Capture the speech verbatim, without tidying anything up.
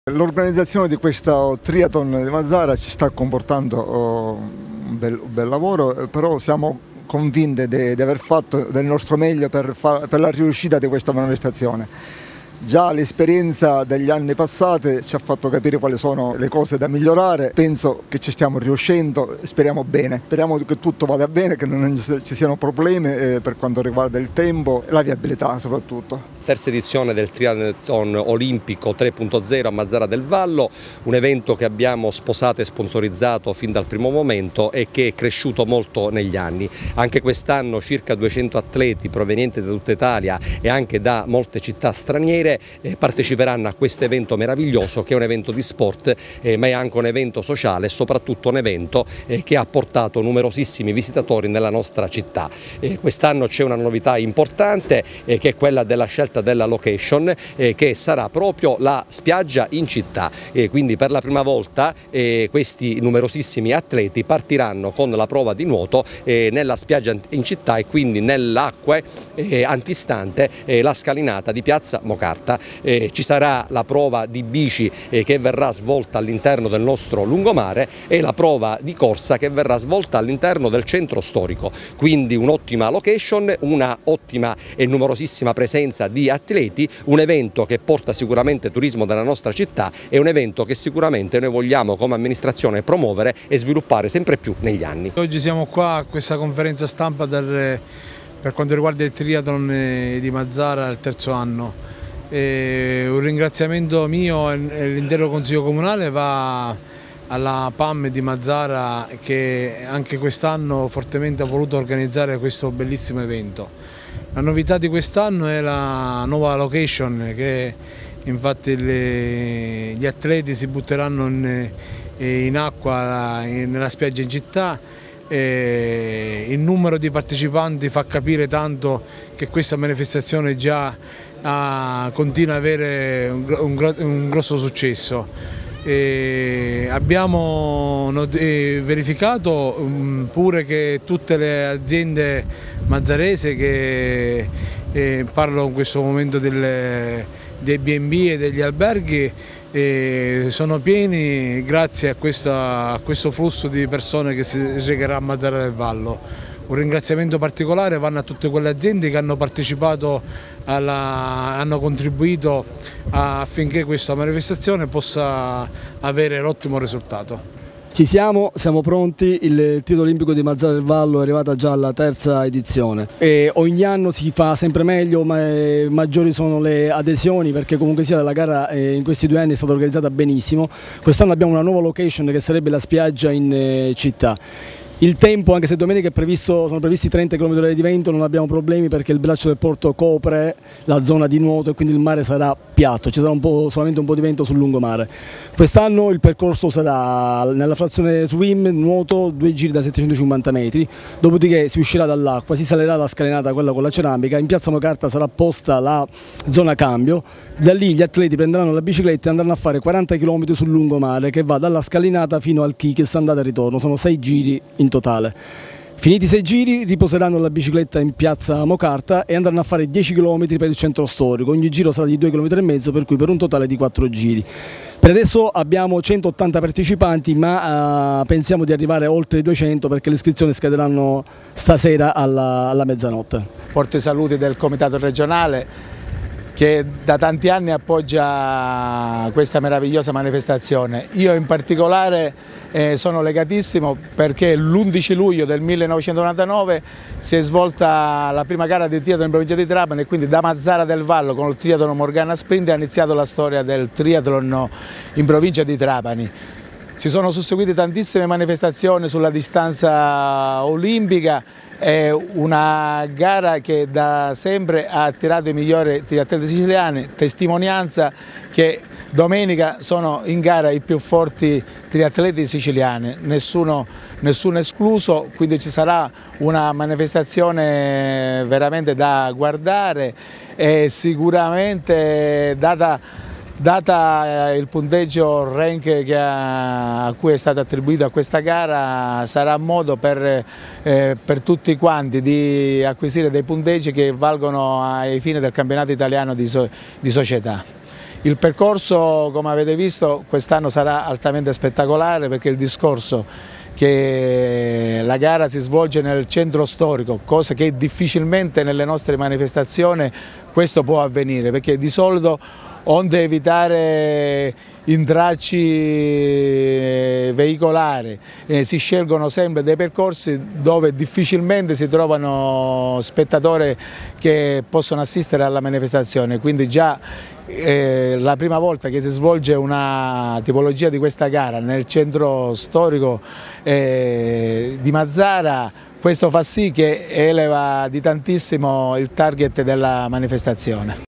L'organizzazione di questo triathlon di Mazara ci sta comportando oh, un, bel, un bel lavoro, però siamo convinti di, di aver fatto del nostro meglio per, far, per la riuscita di questa manifestazione. Già l'esperienza degli anni passati ci ha fatto capire quali sono le cose da migliorare, penso che ci stiamo riuscendo, speriamo bene, speriamo che tutto vada bene, che non ci siano problemi eh, per quanto riguarda il tempo e la viabilità soprattutto. Terza edizione del triathlon olimpico tre punto zero a Mazara del Vallo, un evento che abbiamo sposato e sponsorizzato fin dal primo momento e che è cresciuto molto negli anni. Anche quest'anno circa duecento atleti provenienti da tutta Italia e anche da molte città straniere eh, parteciperanno a questo evento meraviglioso, che è un evento di sport eh, ma è anche un evento sociale e soprattutto un evento eh, che ha portato numerosissimi visitatori nella nostra città. Eh, quest'anno c'è una novità importante eh, che è quella della scelta della location eh, che sarà proprio la spiaggia in città, eh, quindi per la prima volta eh, questi numerosissimi atleti partiranno con la prova di nuoto eh, nella spiaggia in città e quindi nell'acqua eh, antistante eh, la scalinata di piazza Mocarta. Eh, ci sarà la prova di bici eh, che verrà svolta all'interno del nostro lungomare e la prova di corsa che verrà svolta all'interno del centro storico, quindi un'ottima location, una ottima e numerosissima presenza di atleti, un evento che porta sicuramente turismo della nostra città e un evento che sicuramente noi vogliamo come amministrazione promuovere e sviluppare sempre più negli anni. Oggi siamo qua a questa conferenza stampa del, per quanto riguarda il triathlon di Mazara al terzo anno. E un ringraziamento mio e l'intero Consiglio Comunale va alla P A M di Mazara che anche quest'anno fortemente ha voluto organizzare questo bellissimo evento. La novità di quest'anno è la nuova location, che infatti le, gli atleti si butteranno in, in acqua nella spiaggia in città. E il numero di partecipanti fa capire tanto che questa manifestazione già ha, continua ad avere un, un, un grosso successo. E abbiamo verificato pure che tutte le aziende mazzarese, che eh, parlo in questo momento delle, dei B and B e degli alberghi, eh, sono pieni grazie a, questa, a questo flusso di persone che si recherà a Mazara del Vallo. Un ringraziamento particolare vanno a tutte quelle aziende che hanno partecipato, alla, hanno contribuito affinché questa manifestazione possa avere l'ottimo risultato. Ci siamo, siamo pronti, il titolo olimpico di Mazara del Vallo è arrivata già alla terza edizione e ogni anno si fa sempre meglio, ma maggiori sono le adesioni, perché comunque sia la gara in questi due anni è stata organizzata benissimo. Quest'anno abbiamo una nuova location che sarebbe la spiaggia in città. Il tempo, anche se domenica è previsto, sono previsti trenta chilometri orari di vento, non abbiamo problemi perché il braccio del porto copre la zona di nuoto e quindi il mare sarà piatto, ci sarà un po', solamente un po' di vento sul lungomare. Quest'anno il percorso sarà nella frazione swim, nuoto, due giri da settecentocinquanta metri, dopodiché si uscirà dall'acqua, si salerà la scalinata, quella con la ceramica, in piazza Mocarta sarà posta la zona cambio, da lì gli atleti prenderanno la bicicletta e andranno a fare quaranta chilometri sul lungomare che va dalla scalinata fino al Kikis, andata e ritorno, sono sei giri in totale. Finiti i sei giri riposeranno la bicicletta in piazza Mocarta e andranno a fare dieci chilometri per il centro storico, ogni giro sarà di due virgola cinque chilometri, per cui per un totale di quattro giri. Per adesso abbiamo centottanta partecipanti, ma uh, pensiamo di arrivare oltre i duecento perché le iscrizioni scadranno stasera alla, alla mezzanotte. Porto i saluti del Comitato regionale che da tanti anni appoggia questa meravigliosa manifestazione. Io in particolare eh, sono legatissimo perché l'undici luglio del millenovecentonovantanove si è svolta la prima gara di triathlon in provincia di Trapani e quindi da Mazara del Vallo con il triathlon Morgana Sprint è iniziato la storia del triathlon in provincia di Trapani. Si sono susseguite tantissime manifestazioni sulla distanza olimpica. È una gara che da sempre ha attirato i migliori triatleti siciliani, testimonianza che domenica sono in gara i più forti triatleti siciliani, nessuno, nessuno escluso, quindi ci sarà una manifestazione veramente da guardare e sicuramente data Data il punteggio rank che ha, a cui è stato attribuito a questa gara, sarà modo per, eh, per tutti quanti di acquisire dei punteggi che valgono ai fini del campionato italiano di, so, di società. Il percorso, come avete visto, quest'anno sarà altamente spettacolare, perché il discorso che la gara si svolge nel centro storico, cosa che difficilmente nelle nostre manifestazioni questo può avvenire, perché di solito, onde evitare intralci veicolari, eh, si scelgono sempre dei percorsi dove difficilmente si trovano spettatori che possono assistere alla manifestazione, quindi già eh, la prima volta che si svolge una tipologia di questa gara nel centro storico eh, di Mazara, questo fa sì che eleva di tantissimo il target della manifestazione.